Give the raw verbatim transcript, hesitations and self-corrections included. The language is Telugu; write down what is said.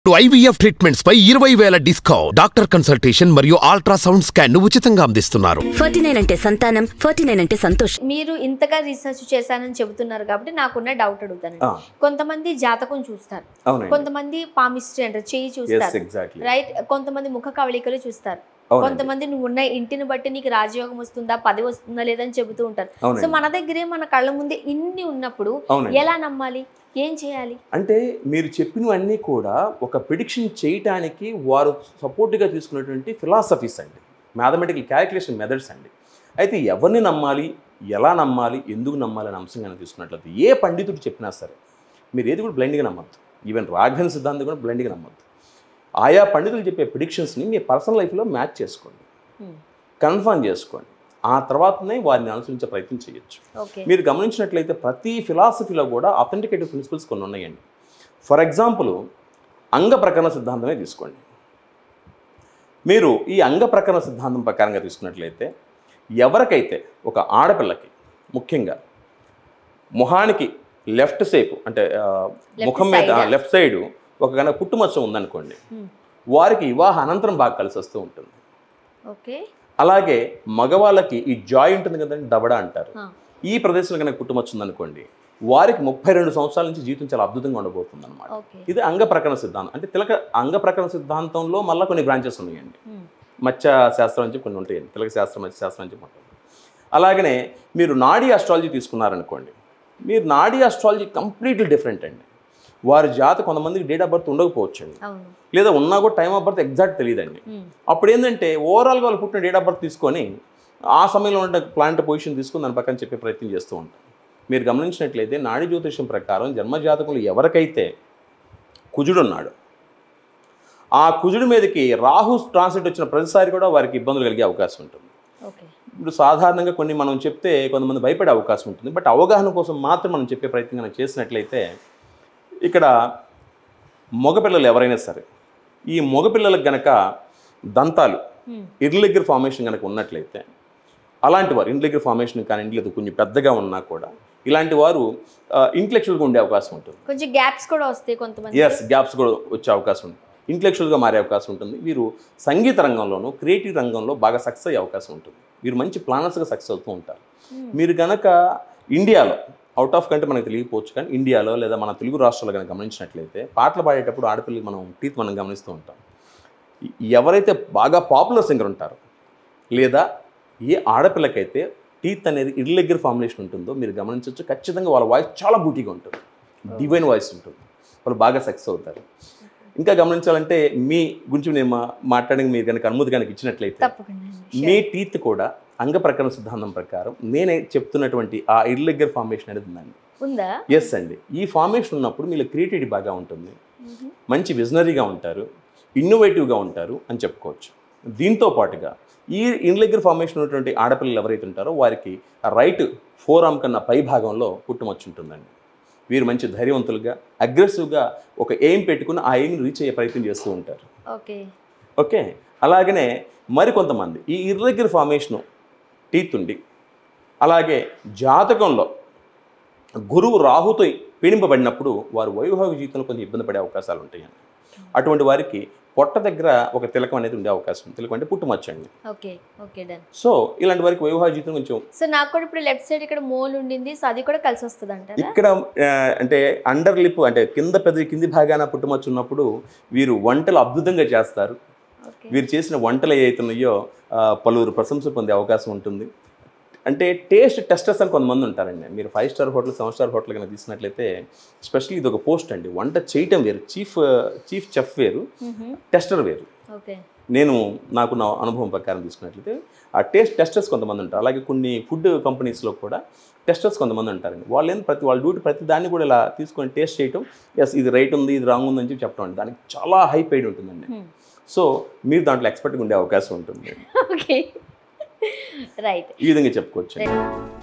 ఐవీఎఫ్ ట్రీట్మెంట్స్ పై ఇరవై వేల డిస్కౌంట్, డాక్టర్ కన్సల్టేషన్ మరియు అల్ట్రాసౌండ్ స్కాన్ ను ఉచితంగా అందిస్తున్నారు. ఫార్టీ నైన్ అంటే సంతానం, ఫార్టీ నైన్ అంటే సంతోషం. మీరు ఇంతగా రీసెర్చ్ చేశానని చెబుతున్నారు కాబట్టి నాకున్న డౌట్ అడుగుతాను. కొంతమంది జాతకం చూస్తారు, కొంతమంది పామిస్ట్రీ అంటారు, చెయ్యి చూస్తారు, రైట్? కొంతమంది ముఖ కవళికలు చూస్తారు, కొంతమంది నువ్వు ఉన్న ఇంటిని బట్టి నీకు రాజయోగం వస్తుందా, పదవి వస్తుందా లేదని చెబుతూ ఉంటారు. సో మన దగ్గరే మన కళ్ళ ముందే ఇన్ని ఉన్నప్పుడు ఎలా నమ్మాలి, ఏం చేయాలి? అంటే మీరు చెప్పినవన్నీ కూడా ఒక ప్రిడిక్షన్ చేయటానికి వారు సపోర్ట్గా తీసుకున్నటువంటి ఫిలాసఫీస్ అండి, మ్యాథమెటికల్ క్యాలిక్యులేషన్ మెథడ్స్ అండి. అయితే ఎవరిని నమ్మాలి, ఎలా నమ్మాలి, ఎందుకు నమ్మాలి అనే అంశం కానీ తీసుకున్నట్లయితే ఏ పండితుడు చెప్పినా సరే మీరు ఏది కూడా బ్లైండ్గా నమ్మద్దు. ఈవెన్ రాఘవేంద్ర సిద్ధాంతం కూడా బ్లైండ్గా నమ్మద్దు. ఆయా పండితులు చెప్పే ప్రిడిక్షన్స్ని మీ పర్సనల్ లైఫ్లో మ్యాచ్ చేసుకోండి, కన్ఫర్మ్ చేసుకోండి. ఆ తర్వాతనే వారిని అనుసరించే ప్రయత్నం చేయొచ్చు. మీరు గమనించినట్లయితే ప్రతి ఫిలాసఫీలో కూడా అథెంటికేటివ్ ప్రిన్సిపల్స్ కొన్ని ఉన్నాయండి. ఫర్ ఎగ్జాంపుల్ అంగ ప్రకరణ సిద్ధాంతమే తీసుకోండి. మీరు ఈ అంగ ప్రకరణ సిద్ధాంతం ప్రకారంగా తీసుకున్నట్లయితే ఎవరికైతే ఒక ఆడపిల్లకి ముఖ్యంగా మొహానికి లెఫ్ట్ సేపు అంటే ముఖం మీద లెఫ్ట్ సైడ్ ఒక కనుక పుట్టుమచ్చ ఉందనుకోండి, వారికి వివాహ అనంతరం బాగా కలిసి వస్తూ ఉంటుంది. ఓకే. అలాగే మగవాళ్ళకి ఈ జాయ్ ఉంటుంది కదండి, దవడ అంటారు, ఈ ప్రదేశంలో కనుక పుట్టుమచ్చ ఉందనుకోండి వారికి ముప్పై రెండు సంవత్సరాల నుంచి జీవితం చాలా అద్భుతంగా ఉండబోతుంది అనమాట. ఇది అంగ ప్రకరణ సిద్ధాంతం. అంటే తిలక అంగ ప్రకరణ సిద్ధాంతంలో మళ్ళీ కొన్ని బ్రాంచెస్ ఉన్నాయండి. మత్స్య శాస్త్రం అని చెప్పి కొన్ని ఉంటాయండి, తిలక శాస్త్రం, మత్స్య శాస్త్రం అని చెప్పి ఉంటుంది. అలాగనే మీరు నాడీ ఆస్ట్రాలజీ తీసుకున్నారనుకోండి, మీరు నాడీ ఆస్ట్రాలజీ కంప్లీట్లీ డిఫరెంట్ అండి. వారి జాత కొంతమందికి డేట్ ఆఫ్ బర్త్ ఉండకపోవచ్చు అండి, లేదా ఉన్నా కూడా టైమ్ ఆఫ్ బర్త్ ఎగ్జాక్ట్ తెలియదండి. అప్పుడు ఏంటంటే ఓవరాల్గా వాళ్ళు పుట్టిన డేట్ ఆఫ్ బర్త్ తీసుకొని ఆ సమయంలో ఉన్న ప్లానెట్ పొజిషన్ తీసుకొని దాని పక్కన చెప్పే ప్రయత్నం చేస్తూ ఉంటారు. మీరు గమనించినట్లయితే నాడీ జ్యోతిషం ప్రకారం జన్మజాతకంలో ఎవరికైతే కుజుడు ఉన్నాడు, ఆ కుజుడి మీదకి రాహు ట్రాన్సిట్ వచ్చిన ప్రతిసారి కూడా వారికి ఇబ్బందులు కలిగే అవకాశం ఉంటుంది. ఇప్పుడు సాధారణంగా కొన్ని మనం చెప్తే కొంతమంది భయపడే అవకాశం ఉంటుంది. బట్ అవగాహన కోసం మాత్రం మనం చెప్పే ప్రయత్నం కనుక చేసినట్లయితే ఇక్కడ మగపిల్లలు ఎవరైనా సరే ఈ మగపిల్లలకు గనక దంతాలు ఇర్రెగ్యులర్ ఫార్మేషన్ కనుక ఉన్నట్లయితే అలాంటి వారు ఇర్రెగ్యులర్ ఫార్మేషన్ కానీ లేదు కొంచెం పెద్దగా ఉన్నా కూడా ఇలాంటి వారు ఇంటెలెక్చువల్గా ఉండే అవకాశం ఉంటుంది. కొంచెం గ్యాప్స్ కూడా వస్తాయి, కొంతమంది ఎస్ గ్యాప్స్ కూడా వచ్చే అవకాశం ఉంటుంది, ఇంటెలెక్చువల్గా మారే అవకాశం ఉంటుంది. వీరు సంగీత రంగంలోనూ క్రియేటివ్ రంగంలో బాగా సక్సెస్ అయ్యే అవకాశం ఉంటుంది. వీరు మంచి ప్లానర్స్గా సక్సెస్ అవుతూ ఉంటారు. మీరు కనుక ఇండియాలో అవుట్ ఆఫ్ కంట్రీ మనకు తెలియకపోవచ్చు, కానీ ఇండియాలో లేదా మన తెలుగు రాష్ట్రాల్లో కనుక గమనించినట్లయితే పాటలు పాడేటప్పుడు ఆడపిల్లకి మనం టీత్ మనం గమనిస్తూ ఉంటాం. ఎవరైతే బాగా పాపులర్ సింగర్ ఉంటారో లేదా ఏ ఆడపిల్లకైతే టీత్ అనేది ఇర్రెగ్యులర్ ఫార్ములేషన్ ఉంటుందో మీరు గమనించవచ్చు, ఖచ్చితంగా వాళ్ళ వాయిస్ చాలా బూటీగా ఉంటుంది, డివైన్ వాయిస్ ఉంటుంది, వాళ్ళు బాగా సక్సెస్ అవుతారు. ఇంకా గమనించాలంటే మీ గురించి నేను మాట్లాడి మీరు కనుక అనుమతి కనుక ఇచ్చినట్లయితే మీ టీత్ కూడా అంగ ప్రకరణ సిద్ధాంతం ప్రకారం నేనే చెప్తున్నటువంటి ఆ ఇర్రెగ్యులర్ ఫార్మేషన్ అనేది ఉందండి. ఎస్ అండి. ఈ ఫార్మేషన్ ఉన్నప్పుడు మీరు క్రియేటివిటీ బాగా ఉంటుంది, మంచి విజనరీగా ఉంటారు, ఇన్నోవేటివ్గా ఉంటారు అని చెప్పుకోవచ్చు. దీంతో పాటుగా ఈ ఇర్రెగ్యులర్ ఫార్మేషన్ ఉన్నటువంటి ఆడపిల్లలు ఎవరైతే ఉంటారో వారికి రైట్ ఫోర్ ఆర్మ్ కన్నా పై భాగంలో పుట్టుమచ్చ ఉంటుందండి. వీరు మంచి ధైర్యవంతులుగా అగ్రెసివ్గా ఒక ఎయిమ్ పెట్టుకుని ఆ ఎయిమ్ని రీచ్ అయ్యే ప్రయత్నం చేస్తూ ఉంటారు. ఓకే ఓకే అలాగనే మరికొంతమంది ఈ ఇర్రెగ్యులర్ ఫార్మేషను టీత్ ఉండి అలాగే జాతకంలో గురువు రాహుతో పీడింపబడినప్పుడు వారు వైవాహిక జీవితంలో కొంచెం ఇబ్బంది పడే అవకాశాలు ఉంటాయండి. అటువంటి వారికి పొట్ట దగ్గర ఒక తిలకం అనేది ఉండే అవకాశం, తిలకం అంటే పుట్టుమచ్చండి. Okay okay done. సో ఇలాంటి వారికి వైవాహిక జీవితం కొంచెం. సో నాకు కూడా ఇప్పుడు లెఫ్ట్ సైడ్ ఇక్కడ మోల్ ఉండింది, సో అది కూడా కలిసి వస్తుంది అంటారా? ఇక్కడ అంటే అండర్ లిప్ అంటే కింద పెద్ద కింది భాగాన పుట్టుమచ్చ ఉన్నప్పుడు వీరు వంటలు అద్భుతంగా చేస్తారు. వీరు చేసిన వంటలు ఏవైతున్నాయో పలువురు ప్రశంస పొందే అవకాశం ఉంటుంది. అంటే టేస్ట్ టెస్టర్స్ అని కొంతమంది ఉంటారండి. మీరు five star hotel, seven star hotel కనుక తీసినట్లయితే స్పెషల్లీ ఇది ఒక పోస్ట్ అండి. వంట చేయటం వేరు, చీఫ్ చీఫ్ చెఫ్ వేరు, టెస్టర్ వేరు. నేను నాకు నా అనుభవం ప్రకారం తీసుకున్నట్లయితే ఆ టేస్ట్ టెస్టర్స్ కొంతమంది ఉంటారు. అలాగే కొన్ని ఫుడ్ కంపెనీస్లో కూడా టెస్టర్స్ కొంతమంది ఉంటారండి. వాళ్ళు ఏం ప్రతి వాళ్ళ డ్యూటీ ప్రతి దాన్ని కూడా ఇలా తీసుకొని టేస్ట్ చేయటం, ఎస్ ఇది రైట్ ఉంది, ఇది రాంగ్ ఉందని చెప్పి చెప్పడం అండి. దానికి చాలా హై పెయిడ్ ఉంటుందండి. సో మీరు దాంట్లో ఎక్స్పర్ట్గా ఉండే అవకాశం ఉంటుంది. ఓకే రైట్, ఈ విధంగా చెప్పుకోవచ్చు.